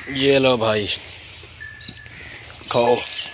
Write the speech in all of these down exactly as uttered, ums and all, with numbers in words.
ये लो भाई, खाओ।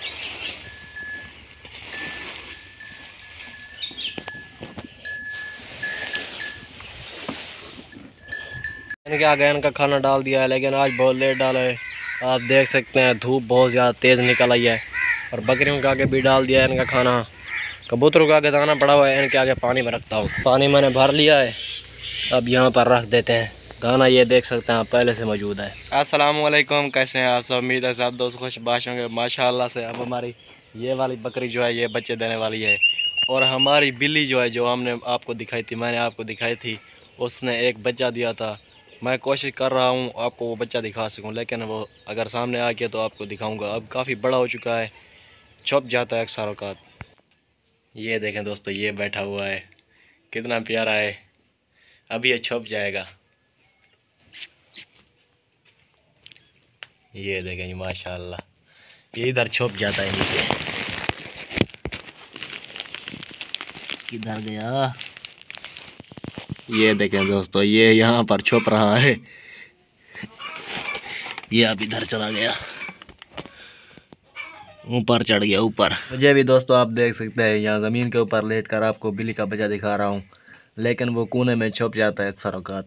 इनके आगे इनका खाना डाल दिया है, लेकिन आज बहुत लेट डाला है। आप देख सकते हैं धूप बहुत ज़्यादा तेज़ निकल आई है। और बकरियों के आगे भी डाल दिया है इनका खाना। कबूतरों के आगे दाना पड़ा हुआ है, इनके आगे पानी में रखता हूँ। पानी मैंने भर लिया है, अब यहाँ पर रख देते हैं दाना। ये देख सकते हैं आप, पहले से मौजूद है। अस्सलाम वालेकुम, कैसे हैं आप सब? उम्मीद है सब दोस्त खुश बाश होंगे माशाल्लाह से। अब हमारी ये वाली बकरी जो है ये बच्चे देने वाली है। और हमारी बिल्ली जो है, जो हमने आपको दिखाई थी, मैंने आपको दिखाई थी, उसने एक बच्चा दिया था। मैं कोशिश कर रहा हूँ आपको वो बच्चा दिखा सकूँ, लेकिन वो अगर सामने आ गया तो आपको दिखाऊँगा। अब काफ़ी बड़ा हो चुका है, छुप जाता है अक्सर औकात। ये देखें दोस्तों, ये बैठा हुआ है, कितना प्यारा है। अभी ये छुप जाएगा। ये देखें माशाल्लाह, ये इधर छुप जाता है नीचे। किधर गया? ये देखें दोस्तों, ये यहाँ पर छुप रहा है। ये अब इधर चला गया, ऊपर चढ़ गया ऊपर। मुझे भी दोस्तों आप देख सकते हैं, यहाँ ज़मीन के ऊपर लेट कर आपको बिल्ली का बच्चा दिखा रहा हूँ, लेकिन वो कोने में छुप जाता है अक्सर औकात।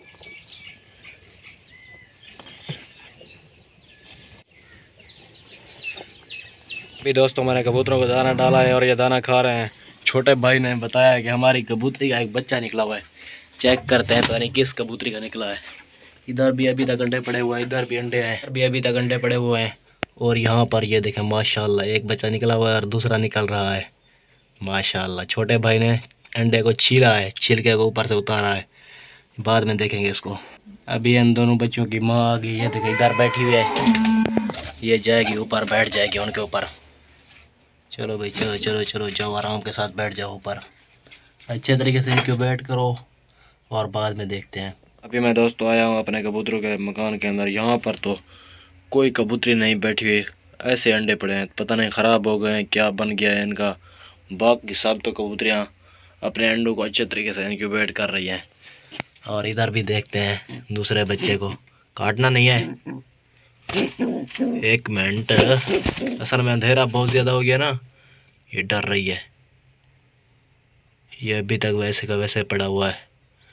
भी दोस्तों मैंने कबूतरों को दाना डाला है और ये दाना खा रहे हैं। छोटे भाई ने बताया कि हमारी कबूतरी का एक बच्चा निकला हुआ है, चेक करते हैं पता नहीं किस कबूतरी का निकला है। इधर भी अभी तक अंडे पड़े हुए हैं, इधर भी अंडे हैं, अभी अभी तक अंडे पड़े हुए हैं। और यहाँ पर ये देखें माशाल्लाह, एक बच्चा निकला हुआ है और दूसरा निकल रहा है माशाल्लाह। छोटे भाई ने अंडे को छीला है, छिलके को ऊपर से उतारा है, बाद में देखेंगे इसको। अभी इन दोनों बच्चों की माँ आ गई, ये देखें इधर बैठी हुई है, ये जाएगी ऊपर, बैठ जाएगी उनके ऊपर। चलो भाई, चलो चलो चलो जाओ, आराम के साथ बैठ जाओ ऊपर, अच्छे तरीके से इनको बैठ करो और बाद में देखते हैं। अभी मैं दोस्तों आया हूँ अपने कबूतरों के मकान के अंदर। यहाँ पर तो कोई कबूतरी नहीं बैठी हुई, ऐसे अंडे पड़े हैं, पता नहीं ख़राब हो गए हैं, क्या बन गया है इनका। बाकी सब तो कबूतरियाँ अपने अंडों को अच्छे तरीके से इनक्यूबेट कर रही हैं। और इधर भी देखते हैं दूसरे बच्चे को, काटना नहीं है। एक मिनट, असल में अंधेरा बहुत ज़्यादा हो गया ना, ये डर रही है। ये अभी तक वैसे का वैसे पड़ा हुआ है,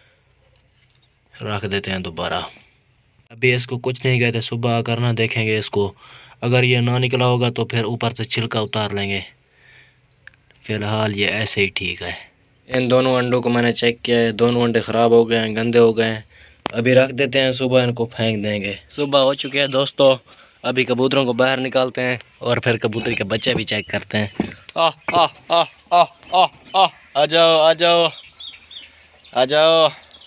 रख देते हैं दोबारा। अभी इसको कुछ नहीं कहते, सुबह आकर ना देखेंगे इसको। अगर ये ना निकला होगा तो फिर ऊपर से छिलका उतार लेंगे। फ़िलहाल ये ऐसे ही ठीक है। इन दोनों अंडों को मैंने चेक किया है, दोनों अंडे ख़राब हो गए हैं, गंदे हो गए हैं। अभी रख देते हैं, सुबह इनको फेंक देंगे। सुबह हो चुकी है दोस्तों, अभी कबूतरों को बाहर निकालते हैं और फिर कबूतरी के बच्चे भी चेक करते हैं। आ आ आ आ आ आ आ जाओ आ जाओ आ जाओ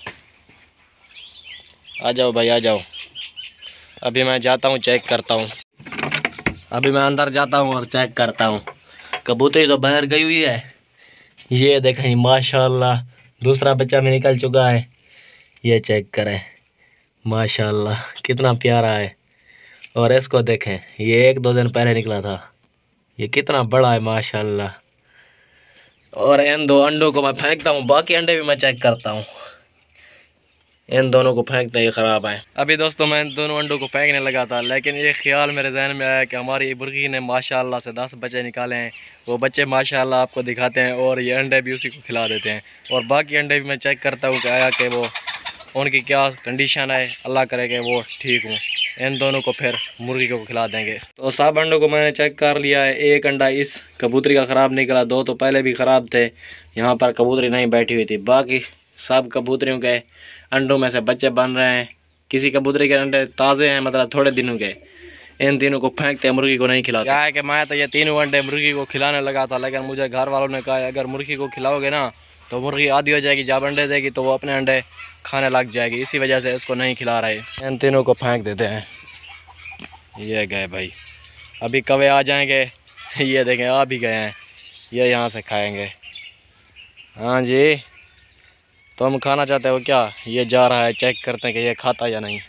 आ जाओ भाई, आ जाओ। अभी मैं जाता हूँ, चेक करता हूँ। अभी मैं अंदर जाता हूँ और चेक करता हूँ। कबूतरी तो बाहर गई हुई है, ये देखें माशाल्लाह, दूसरा बच्चा भी निकल चुका है। ये चेक करें माशाल्लाह, कितना प्यारा है। और इसको देखें, ये एक दो दिन पहले निकला था, ये कितना बड़ा है माशाल्लाह। और इन दो अंडों को मैं फेंकता हूँ, बाकी अंडे भी मैं चेक करता हूँ। इन दोनों को फेंकते ही ख़राब है। अभी दोस्तों मैं इन दोनों अंडों को फेंकने लगा था, लेकिन ये ख्याल मेरे जहन में आया कि हमारी मुर्गी ने माशाल्लाह से दस बच्चे निकाले हैं। वो बच्चे माशाल्लाह आपको दिखाते हैं और ये अंडे भी उसी को खिला देते हैं। और बाकी अंडे भी मैं चेक करता हूँ कि आया कि वो उनकी क्या कंडीशन है, अल्लाह करे कि वो ठीक हूँ। इन दोनों को फिर मुर्गी को खिला देंगे। तो सब अंडों को मैंने चेक कर लिया है। एक अंडा इस कबूतरी का ख़राब निकला, दो तो पहले भी ख़राब थे, यहाँ पर कबूतरी नहीं बैठी हुई थी। बाकी सब कबूतरियों के अंडों में से बच्चे बन रहे हैं। किसी कबूतरी के अंडे ताज़े हैं, मतलब थोड़े दिनों के। इन तीनों को फेंकते हैं, मुर्गी को नहीं खिलाते। क्या है कि मैं तो ये तीनों अंडे मुर्गी को खिलाने लगा था, लेकिन मुझे घर वालों ने कहा अगर मुर्गी को खिलाओगे ना तो मुर्गी आधी हो जाएगी, जब अंडे देगी तो वो अपने अंडे खाने लग जाएगी। इसी वजह से इसको नहीं खिला रहे। इन तीनों को फेंक देते हैं। ये गए भाई, अभी कौवे आ जाएंगे। ये देखें आ भी गए हैं, ये यहाँ से खाएंगे। हाँ जी, तुम खाना चाहते हो क्या? ये जा रहा है, चेक करते हैं कि ये खाता या नहीं।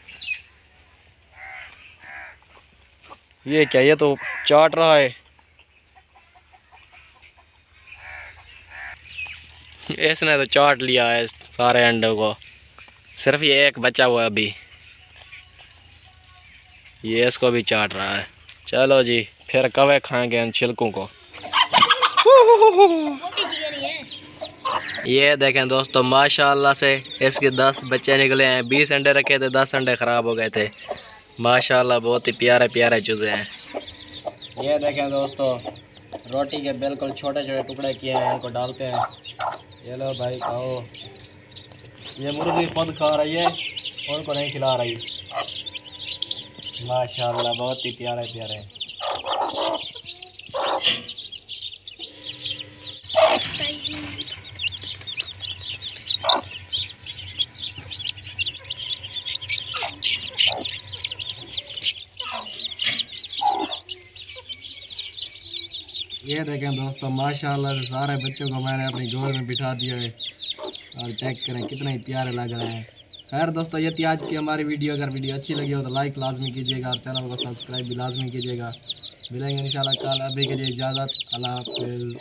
ये क्या, ये तो चाट रहा है। इसने तो चाट लिया है सारे अंडों को, सिर्फ ये एक बचा हुआ है अभी। ये इसको भी चाट रहा है। चलो जी, फिर कवे खाएंगे इन छिलकों को। ये देखें दोस्तों, माशाल्लाह से इसके दस बच्चे निकले हैं। बीस अंडे रखे थे, दस अंडे ख़राब हो गए थे। माशाल्लाह बहुत ही प्यारे प्यारे चूजे हैं। ये देखें दोस्तों, रोटी के बिल्कुल छोटे छोटे टुकड़े किए हैं, इनको डालते हैं। ये लो भाई खाओ। ये मुर्गी खुद खा रही है, उनको नहीं खिला रही। माशाल्लाह बहुत ही प्यारे प्यारे। ये देखें दोस्तों, माशाल्लाह से सारे बच्चों को मैंने अपनी गोद में बिठा दिया है और चेक करें कितने ही प्यारे लग रहे हैं। खैर दोस्तों, ये थी आज की हमारी वीडियो। अगर वीडियो अच्छी लगी हो तो लाइक लाजमी कीजिएगा और चैनल को सब्सक्राइब भी लाजमी कीजिएगा। मिलेंगे इंशाल्लाह कल। अभी के लिए इजाज़त, अल्लाह हाफ़िज़।